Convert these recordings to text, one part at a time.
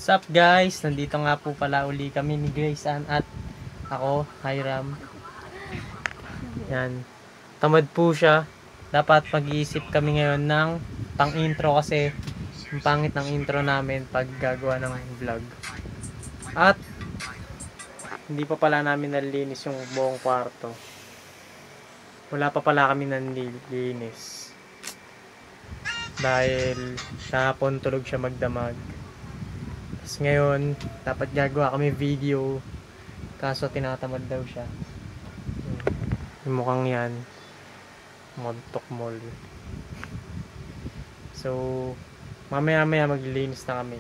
What's up guys? Nandito nga po pala uli kami ni Grace Ann at ako, Hiram. Yan. Tamad po siya. Dapat mag-iisip kami ngayon ng pang-intro kasi ang pangit ng intro namin pag gagawa ng vlog. At hindi pa pala namin nalinis yung buong kwarto. Wala pa pala kami nalinis. Dahil kahapon tulog siya magdamag. Tapos ngayon, dapat gagawa kami video. Kaso tinatamad daw siya. Yung mukhang yan. Montok mall. So, mamaya-maya maglilinis na kami.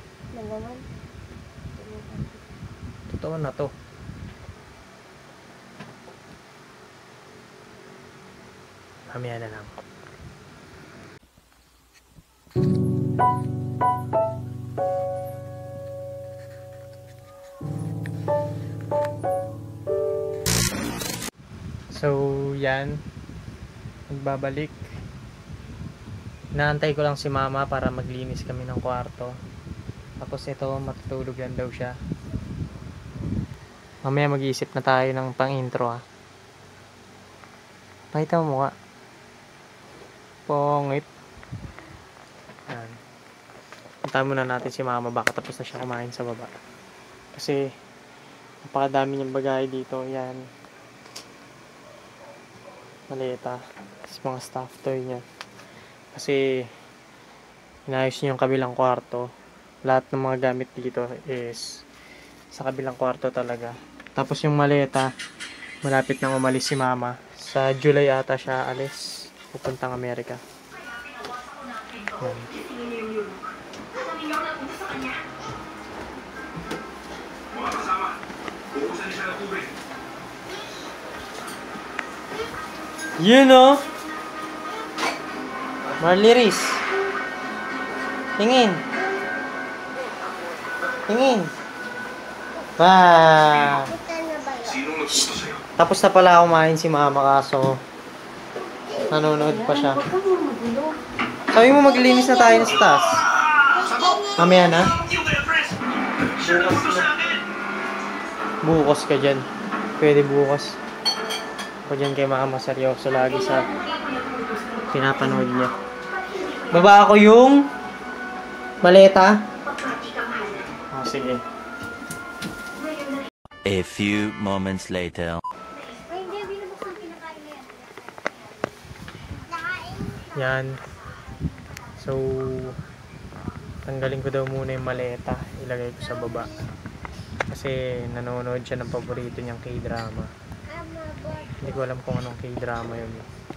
Totoo na to. Mamaya na lang. So, yan. Magbabalik. Inaantay ko lang si mama para maglinis kami ng kwarto. Tapos ito, matutulog lang daw siya. Mamaya mag-iisip na tayo ng pang-intro ha. Pakita mo mukha. Pongit. Yan. Puntahan muna natin si mama. Baka tapos na siya kumain sa baba. Kasi, napakadami niyang bagay dito. Yan. Maleta. Tapos mga stuff toy niya. Kasi, inayos niya yung kabilang kwarto. Lahat ng mga gamit dito is sa kabilang kwarto talaga. Tapos yung maleta, malapit nang umalis si mama. Sa July ata siya alis. Pupuntang Amerika. Yan. You know, Marliris. Tingin. Tingin. Wow. Tapos na pala kumain si mama kaso nanonood pa siya. Sabi mo maglinis na tayo sa taas. Mamaya na. Bukas ka dyan. Pwede bukas. Ako dyan kay mama, seryoso lagi sa pinapanood niya. Baba ako yung maleta. Oh, sige. A few moments later. Yan. So, tanggalin ko daw muna yung maleta. Ilagay ko sa baba. Kasi nanonood siya ng paborito niyang K-drama. Hindi ko alam kung anong K-drama yun.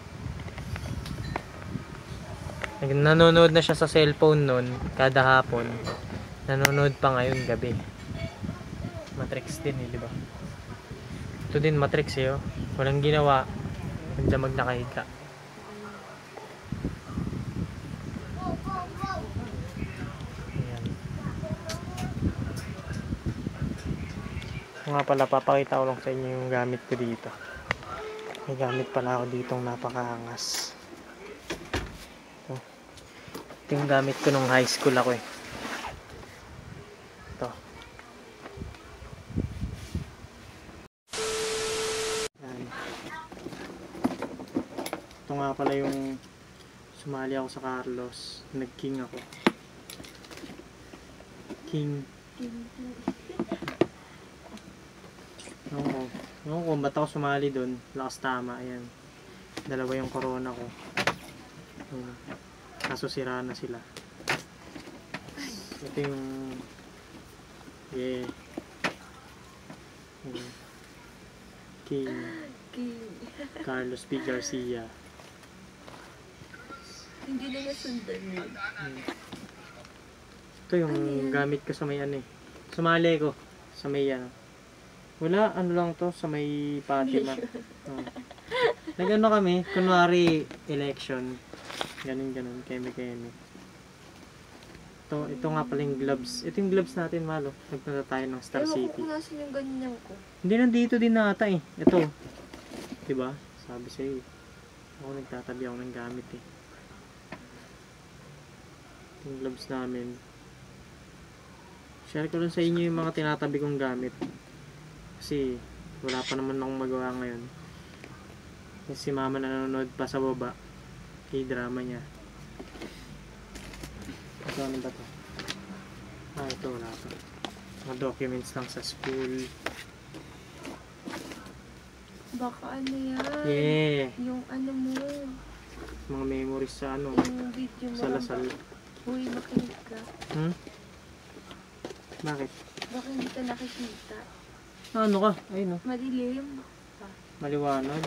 Nanonood na siya sa cellphone nun kada hapon. Nanonood pa ngayon gabi. Matrix din di ba? Ito din Matrix oh. Walang ginawa. Magdamag na kahika. Ayan. Nga pala, papakita ko lang sa inyo yung gamit ko dito. May gamit pala ako ditong napakaangas. Ito yung gamit ko nung high school ako eh. Ito. Yan. Ito nga pala yung sumali ako sa Carlos. Nag-king ako. King. Oo, kung ba't ako sumali doon, lakas tama, ayan. Dalawa yung corona ko. Kaso sira na sila. Ito yung King Carlos P. Garcia. Hindi na nasundan yun. Ito yung gamit ko sa may ano eh. Sumali ko sa may wala, ano lang to, sa may Fatima. Nag-ano kami, kunwari election. Ganun, keme. Ito nga pala yung gloves. Ito yung gloves natin, Malo. Nagpunta tayo ng Star City. Ewan ko kung nasan yung ganyan ko. Hindi, nandito din nata eh. Ito. Diba? Sabi sa'yo. Ako nagtatabi ako ng gamit eh. Yung gloves namin. Share ko lang sa inyo yung mga tinatabi kong gamit. Kasi wala pa naman akong magawa ngayon. Kasi si mama nanonood pa sa baba. K-drama niya. Ito ano ba to? Ito wala to. Mga documents lang sa school. Baka ano yan? Yeah! Yung ano mo. Mga memories sa ano. Yung video mo. Sa Lasal. Uy, makinig ka. Hmm? Bakit? Baka hindi ka nakikita. Ano ka? Ayun oh. Madilim. Maliwanag.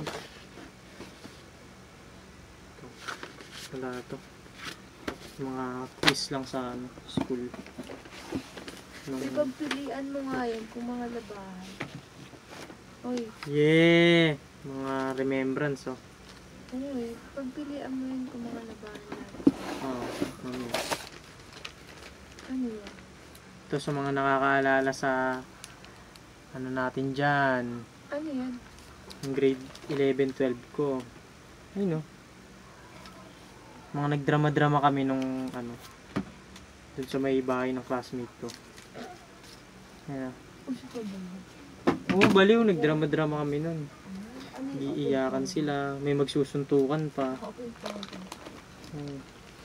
Ito. Wala to. Mga quiz lang sa ano, school. Ipagpilian mo nga yan kung mga labahan. Uy, Yeah! Mga remembrance oh. uy, pagpilian mo yan kung mga labahan natin. Oh, ano. Ano yan? Ito sa mga nakakaalala sa ano natin dyan. Ano yan? Yung grade 11, 12 ko. Ayun oh. Mga nagdrama-drama kami nung ano. Dun sa may bahay ng classmate ko. Ayan. Uso ka ba? Oo, baliw. Nagdrama-drama kami nun. Ano yan? Iiyakan sila. May magsusuntukan pa. Okay, okay. Hmm.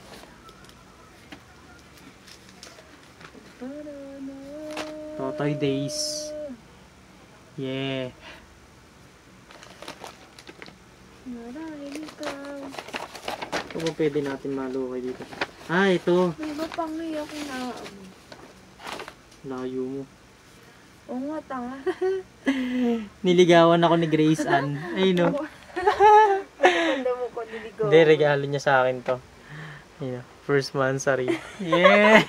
Totoy days. Yeah. Marahil ikaw. Ito ba pwede natin malukay dito? Ah, ito. May mapangay akong naaamoy. Layo mo. Oo nga, tanga. Niligawan ako ni Grace Ann. Ay no. Ganda mo ko, niligaw. Hindi, regalo niya sa akin to. Ayun, first mansari. Yeah!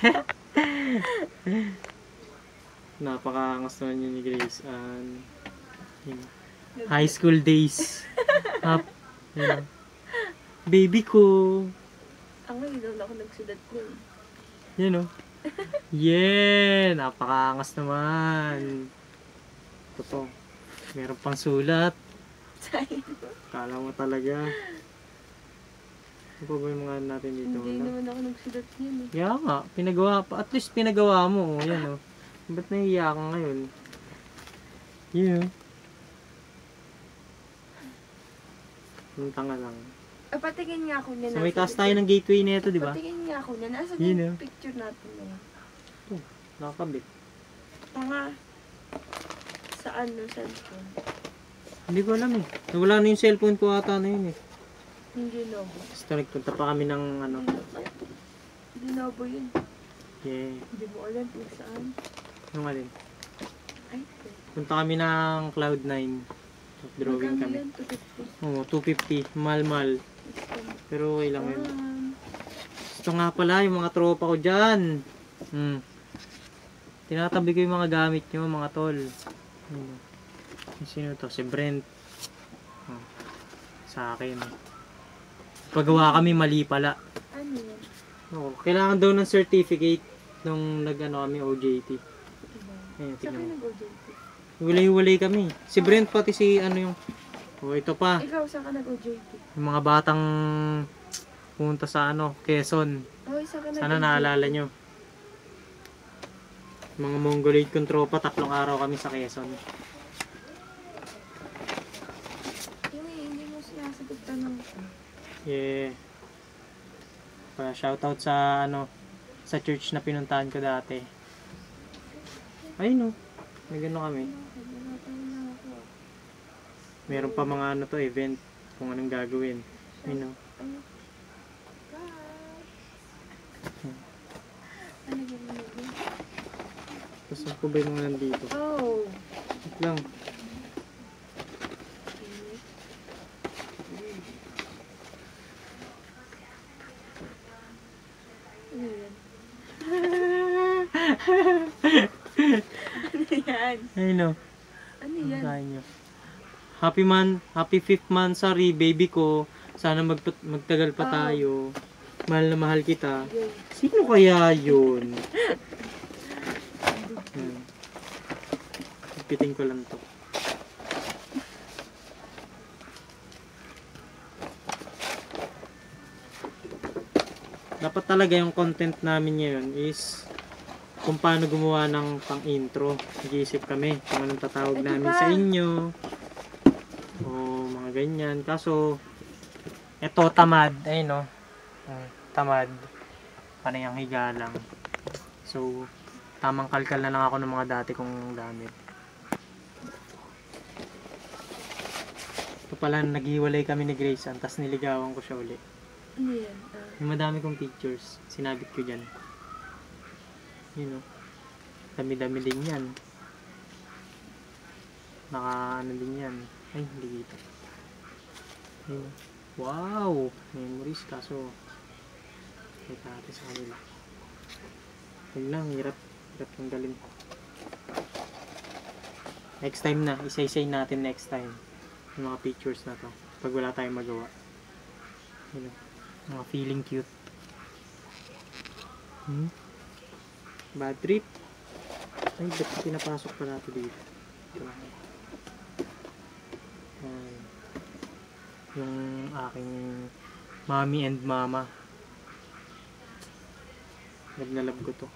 Napakaangas naman yun ni Grace Ann. Ayun. High school days. Ayun. Baby ko. Ang ngayon doon ako nagsulat ko. Yan o. Yeah! Napakaangas naman. Ito po. Meron pang sulat. Kala mo talaga. Ano pa ba yung mga natin dito? Hindi Wala. naman ako nagsulat yun eh. Kaya nga, pinagawa pa. At least pinagawa mo. Oh, yan o. Ba't nahiya ka ngayon? Yun o. Yung tanga lang. Patingin nga ako niya. So may taas tayo ng gateway na ito, di ba? Patingin nga ako niya. Nasa Yun, yung oh. picture natin na yan? Nakakabit. Tanga. Sa ano, cellphone? Hindi ko alam eh. Nawala na yung cellphone ko ata na yun eh. Yung Lenovo. Basta nagpunta pa kami ng ano. Lenovo yun. Yeah. Hindi mo alam kung saan. Yung alin. Ay, Punta kami ng Cloud9. Drawing magkano kami. yan? 250. Oo, 250. Mahal-mahal. Pero okay lang yun. Ah, Ito nga pala, yung mga tropa ko dyan. Tinatabi ko yung mga gamit nyo, mga tol. Sino to? Si Brent. Oh, sa akin. Pagawa kami, mali pala. ano yan? Oo, kailangan daw ng certificate nung nag-ano kami, OJT. Diba? Ayun, Saan tignan kayo mo. nag-OJT? Walay-walay kami. Si Brent pati si ano yung... Oh, ito pa. Ikaw, saan ka nag-OJT? Yung mga batang pumunta sa ano, Quezon. Oh, saan ka nag-OJT? Sana naalala nyo. Mga Mongoloid kong tropa, 3 araw kami sa Quezon. Hindi mo sinasagot tanong ko. Yeah. Shoutout sa ano, sa church na pinuntahan ko dati. Ayun no. May gano'n kami. Meron pa mga ano to, event. Kung anong gagawin. Ayun no. Ano yun? Tapos saan po ba yung mga nandito? Oh. Wait lang. Ano yan? Ano yan? Ayun no. Ano yan? Kain nyo. Happy 5th monthsary, baby ko. Sana magtagal pa tayo. Mahal na mahal kita. Yun. Sino kaya yun? Piting ko lang to. Dapat talaga yung content namin ngayon is kung paano gumawa ng pang-intro. Nag-iisip kami kung anong tatawag namin sa inyo. O mga ganyan. Kaso, eto tamad. Ayun no. Tamad. Panay ang higa lang. So, tamang kalkal na lang ako ng mga dati kong gamit. Ito pala, naghiwalay kami ni Grace. Tapos niligawan ko siya uli. Ano yan? Yung madami kong pictures. Sinabit ko dyan. Yun o. Dami-dami din yan. Naka ano din yan. Ay, hindi dito. Yun. Wow! Memories kaso ito natin sa kanila. Huwag lang, hirap tanggalin. Next time na, isa-isay natin next time yung mga pictures na to pag wala tayong magawa. Yun, mga feeling cute. Bad trip. Ay, ba't pinapasok pa natin dito? Yung aking mommy and mama. Naglalab ko to.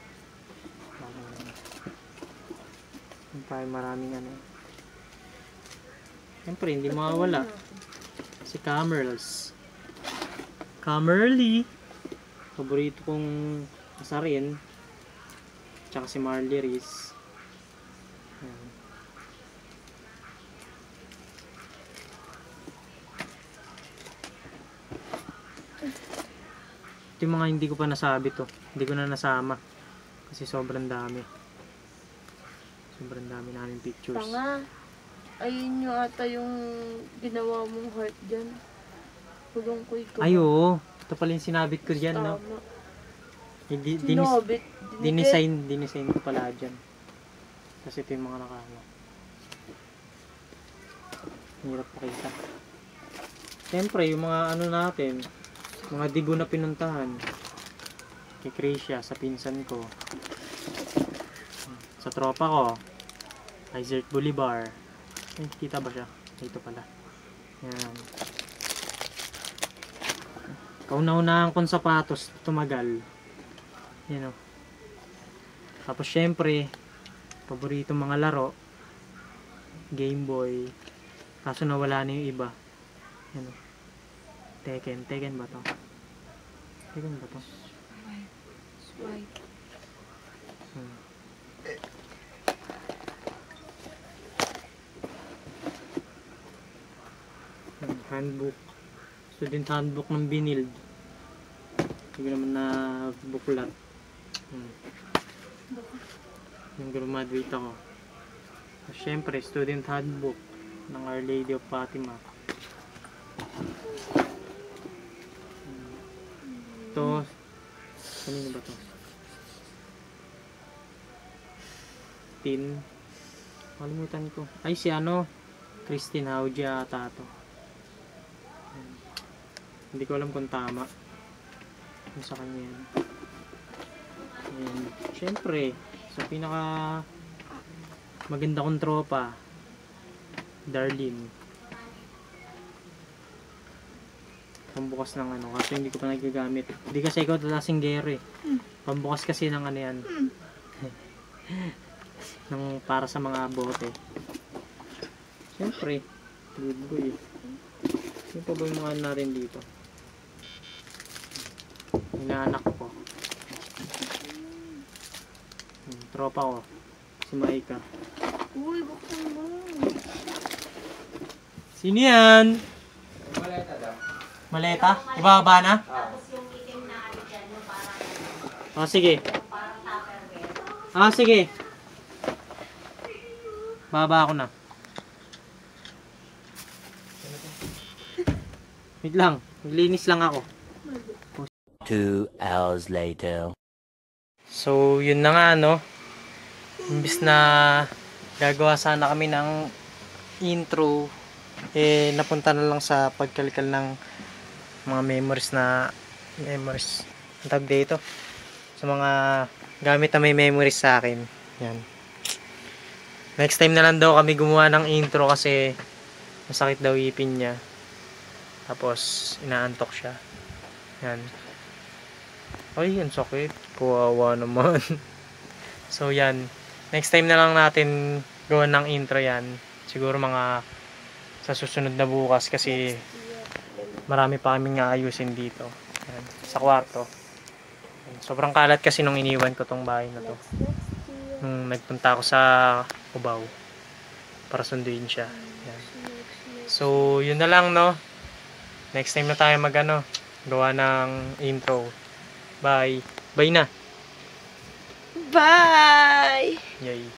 Tayo maraming ano. Siyempre, hindi mawawala. Si Camerls. Camerly. Paborito kong asarin. Tsaka si Marley Reese. Ito yung mga hindi ko pa nasabi to. Hindi ko na nasama. Kasi sobrang dami. Sobrang dami namin pictures. Tanga. Ayun yung ata yung ginawa mong heart dyan. Pulong ko ikaw. Ay, oo. Ito pala yung sinabit ko dyan, no? Tama. Dinis, Sinobit. dinisign ko pala dyan. Kasi ito yung mga nakano. Hirap pakita. Siyempre, yung mga ano natin, mga digo na pinuntahan. Kay Crecia, sa pinsan ko. Sa tropa ko. Isaac Bolivar. Ay, kita ba siya? Ito pala. Yan. Kauna-unahan kong sapatos, tumagal. Yan o. Tapos syempre, paborito mga laro. Game Boy. Kaso nawala na yung iba. Yan o. Tekken ba to? Tekken ba to? Swipe. Handbook. Student handbook ng Binild. Hindi ko naman na buklat. Yung graduate ako. Siyempre, student handbook ng Our Lady of Fatima. Ito, kanino ba to? Tin. Kalimutan ko. Ay, si ano? Christine Haudia ata to. Hindi ko alam kung tama. Kung sa kanya yan. And, syempre, sa pinaka maganda kong tropa, Darlene. Pambukas ng ano, kasi hindi ko pa nagagamit. Hindi kasi ikaw talasing gere. Pambukas kasi ng ano yan. ng para sa mga bote. Syempre, good boy. Ano pa ba yung mga natin dito? Inaanak ko. Tropa ko. Si Maika. Uy, buksan mo. Sino yan? Maleta daw. Maleta? Ibaba na? Tapos yung itim na ano dyan, yung parang... Oh, sige. Parang tupperware. Ah, sige. Baba ako na. Wait lang. Maglinis lang ako. 2 hours later. So, yun na nga, no? Imbis na gagawa sana kami ng intro, napunta na lang sa pagkalkal ng mga memories. Ang tawag dito? Sa mga gamit na may memories sa akin. Yan. Next time na lang daw kami gumawa ng intro kasi masakit daw ipin niya. Tapos, inaantok siya. Yan. Ay, ang sakit. Kawawa naman. So yan, next time na lang natin gawa ng intro yan. Siguro mga sa susunod na bukas kasi marami pa kaming aayusin dito. Yan, sa kwarto. Sobrang kalat kasi nung iniwan ko tong bahay na to. Nung nagpunta ako sa Cubao para sunduin siya. Yan. So, yun na lang, no? Next time na tayo gawa ng intro. Bye. Bye na. Bye! Yay.